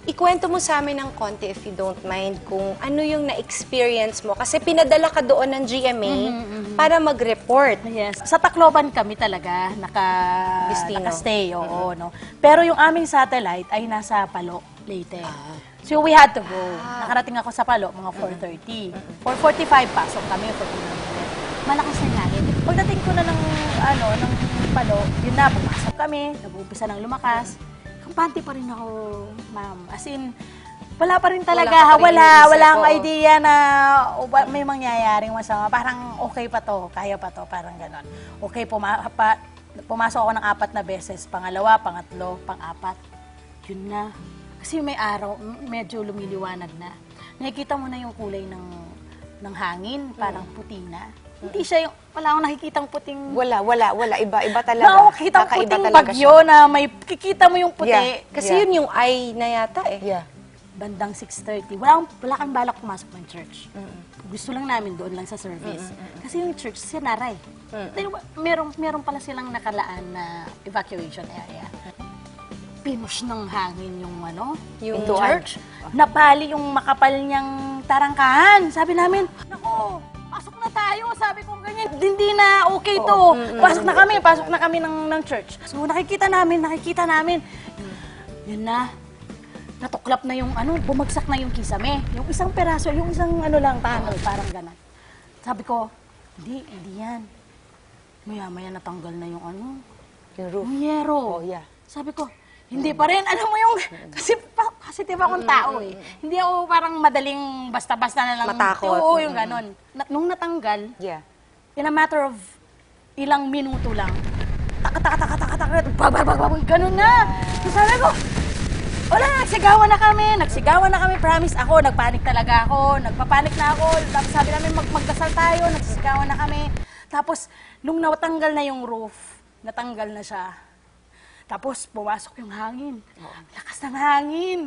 Ikwento mo sa amin ng konti, if you don't mind, kung ano yung na-experience mo. Kasi pinadala ka doon ng GMA para mag-report. Yes. Sa Tacloban kami talaga Destino. naka-stay, oo, no. Pero yung aming satellite ay nasa Palo, Leyte. So we had to go. Nakarating ako sa Palo, mga 4:30. 4:45 pasok kami, 4:30. Malakas na hangin. Pagdating ko na ng Palo, yun na, pumasok kami, nag-uumpisa ng lumakas. Kampante pa rin ako, ma'am. As in, wala pa rin talaga, walang idea na may mangyayaring masama. Parang okay pa to, kaya pa to, parang ganon. Okay, pumasok ako ng 4 na beses. Pangalawa, pangatlo, pang-4. Yun na. Kasi may araw, medyo lumiliwanag na. Nakikita mo na yung kulay ng hangin, parang puti na. Hindi siya yung, wala akong nakikitang puting... Wala. Iba talaga. Wala akong nakikitang puting bagyo na may, kikita mo yung puti. Yeah. Kasi yun yung eye na yata eh. Yeah. Bandang 6:30. Wala kang balak pumasok ng church. Gusto lang namin doon lang sa service. Kasi yung church, sinara eh. Meron pala silang nakalaan na evacuation area. Pinush ng hangin yung church. Napali yung makapal niyang tarangkahan. Sabi namin, naku, pasok na tayo. Sabi ko ganyan, hindi na okay to. Pasok na kami ng church. So nakikita namin. Yun na. Natuklap na yung bumagsak na yung kisame. Yung isang peraso, yung isang panel, parang ganan. Sabi ko, hindi yan. Maya-maya natanggal na yung yung roof. yung yero. Oh, yeah. Sabi ko, hindi pa rin. Alam mo yung, kasi diba akong tao eh. Hindi ako parang madaling basta-basta na lang. Matakot. Oo, yung ganon. Nung natanggal, in a matter of ilang minuto lang, ganon na. Sabi ko, wala, nagsigawan na kami, promise ako, nagpanik talaga ako, nagpapanik na ako, tapos sabi namin magdasal tayo, nagsisigawan na kami. Tapos, nung natanggal na yung roof, natanggal na siya, tapos pumasok yung hangin, lakas ng hangin,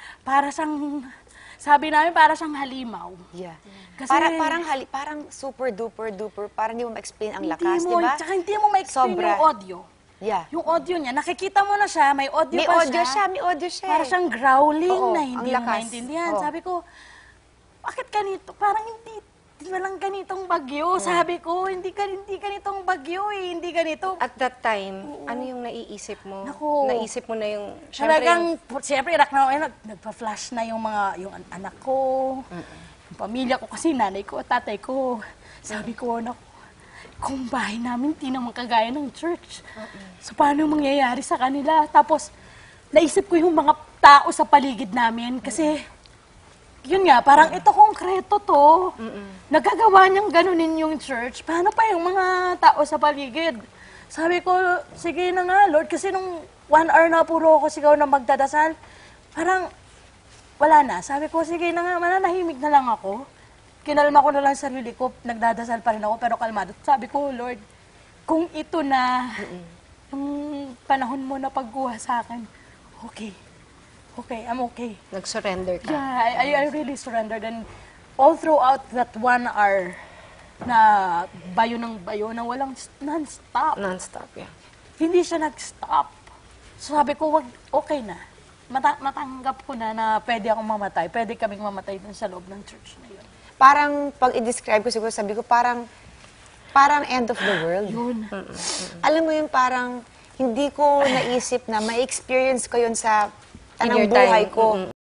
sabi namin, para siyang halimaw. Yeah. Kasi, parang super duper, parang hindi mo ma-explain ang lakas, di ba? Tsaka hindi mo ma-explain yung audio. Yeah. Yung audio niya, nakikita mo na siya, may audio May pa audio siya. Para siyang growling na hindi mo lakas. maintindihan. Sabi ko, bakit ganito? Parang walang ganitong bagyo. Sabi ko, hindi ganitong bagyo eh, hindi ganito. At that time, ano yung naiisip mo? Naku. Naisip mo na yung, Siyempre, nagpa-flash na yung anak ko, yung pamilya ko, kasi nanay ko at tatay ko. Sabi ko, naku, kung bahay namin, di naman kagaya ng church. So, paano mangyayari sa kanila? Tapos, naisip ko yung mga tao sa paligid namin, kasi, yun nga, parang ito konkreto to. Nagagawa niyang ganunin yung church. Paano pa yung mga tao sa paligid? Sabi ko, sige na nga, Lord, kasi nung 1 hour na puro ako sigaw na magdadasal, parang wala na. Sabi ko, sige na nga, mananahimik na lang ako. Kinalma ko na lang sarili ko, nagdadasal pa rin ako, pero kalmado. Sabi ko, Lord, kung ito na, yung panahon mo na pagkuha sa akin, okay, I'm okay. nag-surrender ka. Yeah, I really surrendered. And all throughout that 1 hour na bayo na walang non-stop. Non-stop, yeah. Hindi siya nag-stop. So sabi ko, okay na. Matanggap ko na pwede akong mamatay. Pwede kaming mamatay dun sa loob ng church na yun. Parang, pag i-describe ko siguro, sabi ko, parang end of the world. Yun. Alam mo yun, parang hindi ko naisip na may experience ko yun sa In your buhay time. ko.